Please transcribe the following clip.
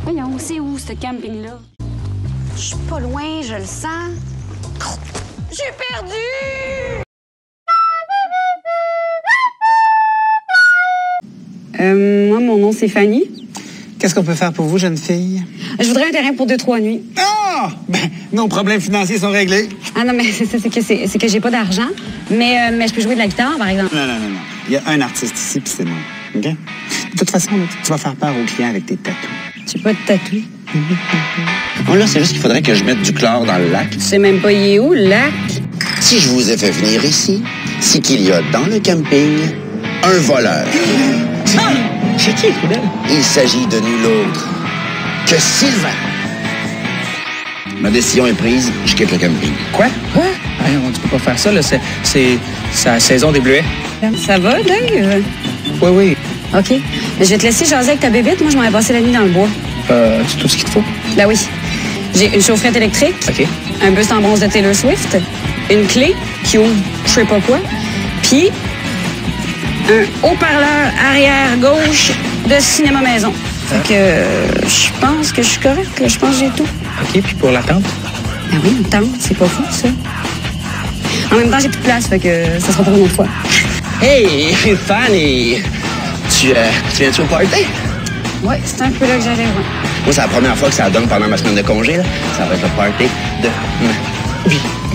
Voyons, c'est où, ce camping-là? Je suis pas loin, je le sens. J'ai perdu! Moi, mon nom, c'est Fanny. Qu'est-ce qu'on peut faire pour vous, jeune fille? Je voudrais un terrain pour 2-3 nuits. Ah! Ben, nos problèmes financiers sont réglés. Ah non, mais c'est que j'ai pas d'argent. Mais je peux jouer de la guitare, par exemple. Non. Il y a un artiste ici, puis c'est moi. OK? De toute façon, là, tu vas faire peur aux clients avec tes tatous. J'ai pas de tatou. Bon, là, c'est juste qu'il faudrait que je mette du chlore dans le lac. Tu sais même pas il est où, le lac? Si je vous ai fait venir ici, c'est qu'il y a dans le camping un voleur. Ah! C'est qui, Fidèle? Il s'agit de nul autre que Sylvain. Ma décision est prise, je quitte le camping. Quoi? Tu peux pas faire ça, là. C'est la saison des bleuets. Ça va, Dave? Oui. OK. Je vais te laisser jaser avec ta bébête. Moi, je m'en vais passer la nuit dans le bois. C'est tout ce qu'il te faut? Ben oui. J'ai une chaufferette électrique. OK. Un buste en bronze de Taylor Swift. Une clé qui ouvre je sais pas quoi. Puis un haut-parleur arrière gauche de cinéma maison. Fait que je pense que je suis correcte. Je pense que j'ai tout. OK, puis pour la tente? Ben oui, une tente, c'est pas fou, ça. En même temps, j'ai plus de place, fait que ça sera pour une autre fois. Hey, Fanny! Tu viens-tu au party? Ouais, c'est un peu là que j'allais, ouais. Moi, c'est la première fois que ça donne pendant ma semaine de congé, là. Ça va être le party de ma vie.